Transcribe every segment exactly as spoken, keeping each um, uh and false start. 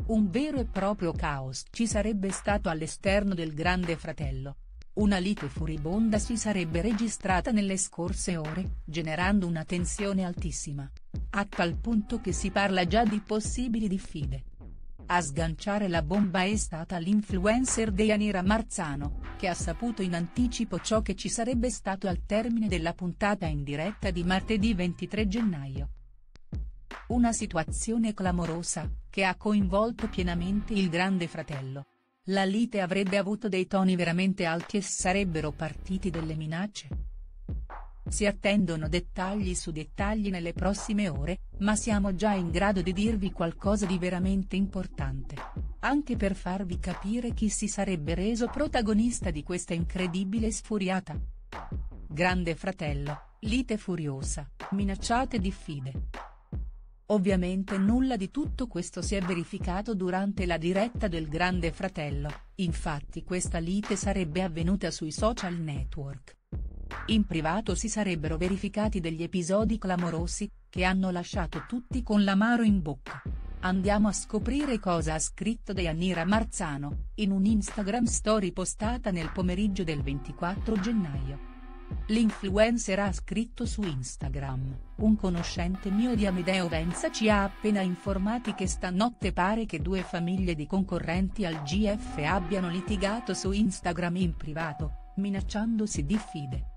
Un vero e proprio caos ci sarebbe stato all'esterno del Grande Fratello. Una lite furibonda si sarebbe registrata nelle scorse ore, generando una tensione altissima. A tal punto che si parla già di possibili diffide. A sganciare la bomba è stata l'influencer Deianira Marzano, che ha saputo in anticipo ciò che ci sarebbe stato al termine della puntata in diretta di martedì ventitré gennaio. Una situazione clamorosa, che ha coinvolto pienamente il Grande Fratello. La lite avrebbe avuto dei toni veramente alti e sarebbero partiti delle minacce. Si attendono dettagli su dettagli nelle prossime ore, ma siamo già in grado di dirvi qualcosa di veramente importante. Anche per farvi capire chi si sarebbe reso protagonista di questa incredibile sfuriata. Grande Fratello, lite furiosa, minacciate diffide. Ovviamente nulla di tutto questo si è verificato durante la diretta del Grande Fratello, infatti questa lite sarebbe avvenuta sui social network. In privato si sarebbero verificati degli episodi clamorosi, che hanno lasciato tutti con l'amaro in bocca. Andiamo a scoprire cosa ha scritto Deianira Marzano, in un Instagram story postata nel pomeriggio del ventiquattro gennaio. L'influencer ha scritto su Instagram: un conoscente mio di Amedeo Venza ci ha appena informati che stanotte pare che due famiglie di concorrenti al G F abbiano litigato su Instagram in privato, minacciandosi diffide.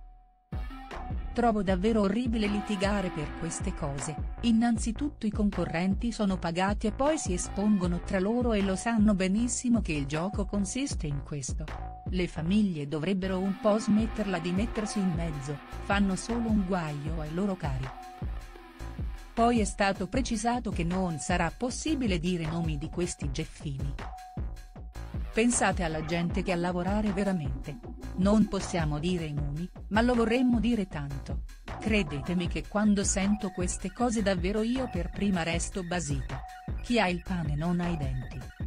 Trovo davvero orribile litigare per queste cose, innanzitutto i concorrenti sono pagati e poi si espongono tra loro e lo sanno benissimo che il gioco consiste in questo. Le famiglie dovrebbero un po' smetterla di mettersi in mezzo, fanno solo un guaio ai loro cari. Poi è stato precisato che non sarà possibile dire nomi di questi geffini. Pensate alla gente che a lavorare veramente. Non possiamo dire i nomi, ma lo vorremmo dire tanto. Credetemi che quando sento queste cose davvero io per prima resto basita. Chi ha il pane non ha i denti.